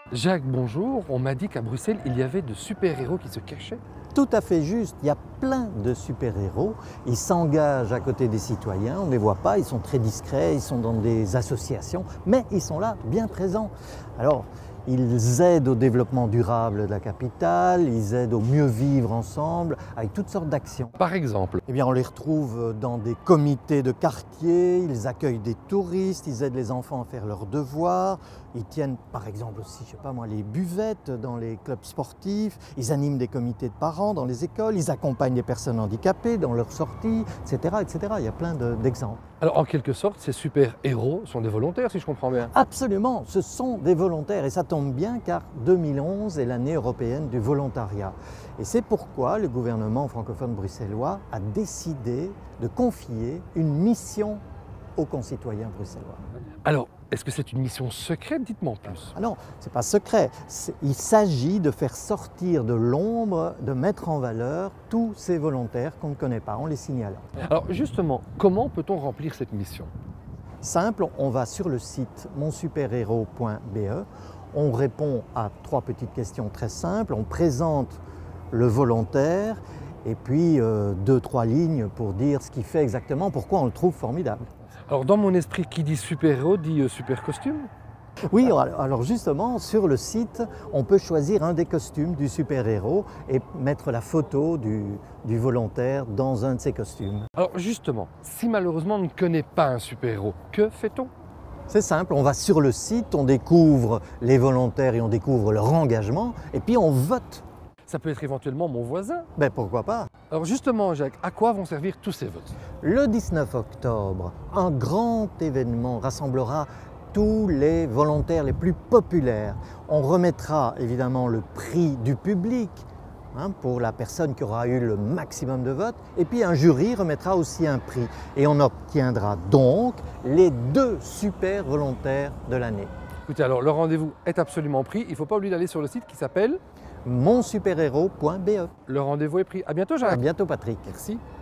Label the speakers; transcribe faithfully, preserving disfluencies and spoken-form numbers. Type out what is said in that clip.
Speaker 1: Jacques, bonjour. On m'a dit qu'à Bruxelles, il y avait de super-héros qui se cachaient.
Speaker 2: Tout à fait juste, il y a plein de super-héros, ils s'engagent à côté des citoyens, on ne les voit pas, ils sont très discrets, ils sont dans des associations, mais ils sont là, bien présents. Alors, ils aident au développement durable de la capitale, ils aident au mieux vivre ensemble, avec toutes sortes d'actions.
Speaker 1: Par exemple?
Speaker 2: Eh bien, on les retrouve dans des comités de quartier, ils accueillent des touristes, ils aident les enfants à faire leurs devoirs, ils tiennent par exemple aussi, je sais pas moi, les buvettes dans les clubs sportifs, ils animent des comités de parents dans les écoles, ils accompagnent les personnes handicapées dans leurs sorties, et cetera, et cetera. Il y a plein d'exemples.
Speaker 1: Alors, en quelque sorte, ces super-héros sont des volontaires, si je comprends bien.
Speaker 2: Absolument, ce sont des volontaires et ça tombe bien car deux mille onze est l'année européenne du volontariat. Et c'est pourquoi le gouvernement francophone bruxellois a décidé de confier une mission aux concitoyens bruxellois.
Speaker 1: Alors, est-ce que c'est une mission secrète? Dites-moi en plus.
Speaker 2: Ah non, ce n'est pas secret. Il s'agit de faire sortir de l'ombre, de mettre en valeur tous ces volontaires qu'on ne connaît pas en les signalant.
Speaker 1: Alors justement, comment peut-on remplir cette mission?
Speaker 2: Simple, on va sur le site mon super héros point b e, on répond à trois petites questions très simples, on présente le volontaire et puis euh, deux, trois lignes pour dire ce qu'il fait exactement, pourquoi on le trouve formidable.
Speaker 1: Alors dans mon esprit, qui dit super-héros dit euh, super costume?
Speaker 2: Oui, alors justement, sur le site, on peut choisir un des costumes du super-héros et mettre la photo du, du volontaire dans un de ses costumes.
Speaker 1: Alors justement, si malheureusement on ne connaît pas un super-héros, que fait-on?
Speaker 2: C'est simple, on va sur le site, on découvre les volontaires et on découvre leur engagement et puis on vote.
Speaker 1: Ça peut être éventuellement mon voisin.
Speaker 2: Ben pourquoi pas?
Speaker 1: Alors justement, Jacques, à quoi vont servir tous ces votes?
Speaker 2: Le dix-neuf octobre, un grand événement rassemblera tous les volontaires les plus populaires. On remettra évidemment le prix du public hein, pour la personne qui aura eu le maximum de votes et puis un jury remettra aussi un prix et on obtiendra donc les deux super volontaires de l'année.
Speaker 1: Écoutez, alors le rendez-vous est absolument pris. Il ne faut pas oublier d'aller sur le site qui s'appelle
Speaker 2: mon super héros point b e.
Speaker 1: Le rendez-vous est pris. À bientôt, Jacques.
Speaker 2: À bientôt, Patrick.
Speaker 1: Merci.